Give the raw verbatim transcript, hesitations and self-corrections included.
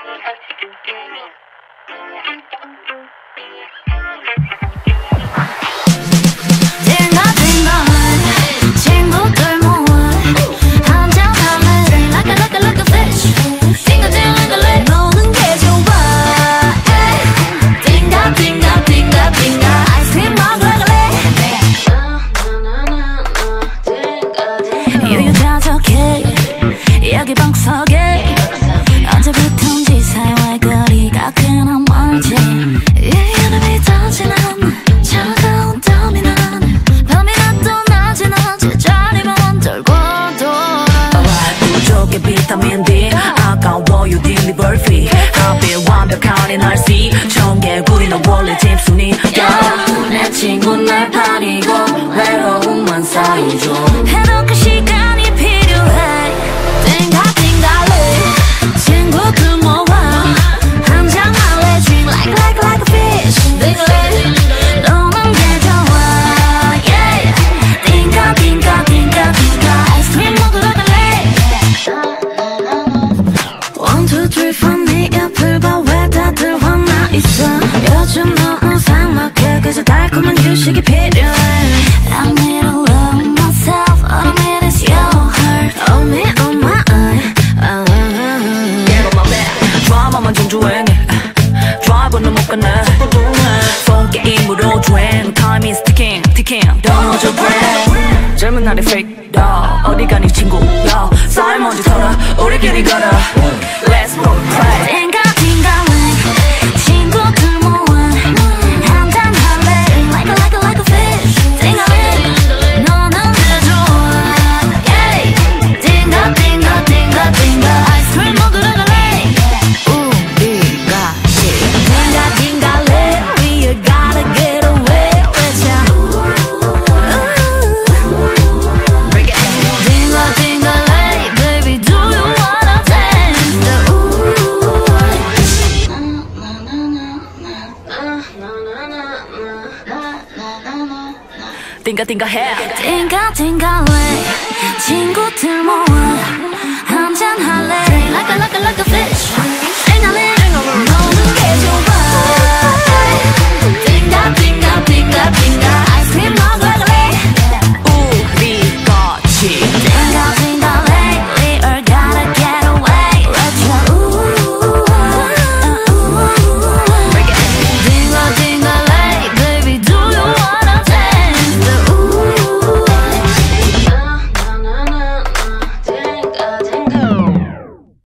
여기 방석에 언제부턴지 사이와의 거리가 그나 멀지 이 이름이 던지는 차가운 땀이 나는 밤이가 또 낮이 낮이 자리만 돌고 돌아 부족해 비타민 D 아까워요 딜리버리 fee 하필 완벽한 날씨 청개구리 너 원래 집순이야 내 친구 날 파리고 외로움만 쌓이죠 해놓고 시간이 필요해 띵가 띵가래 친구들 모아 한잔 할래 Dream like like like a fish 띵가래 너는 게 좋아 yeah 띵가 띵가 띵가 띵가 아이스크림 먹으러 갈래 One two three four 네 옆을 봐 왜 다들 화나 있어 요즘 너무 삭막해 그저 달콤한 휴식이 필요해 I need to love myself all I need is your heart Oh me oh my 드라마만 정주행해 드라이브는 못 가네 폰 게임으로 주행 Time is ticking ticking Don't hold your breath 젊은 날의 fake dog 어디 가니 친구야 쌓인 먼지 털어 우리끼리 걸어 Let's go play 띵가 띵가래 친구들 모아 한잔 할래 Like a like a like a fish 띵가래 너는 내 좋아 yeah 띵가 띵가 띵가 띵가 아이스크림 먹으러 갈래 띵가 띵가 해 띵가 띵가래 친구들 모아 한잔 할래 Like a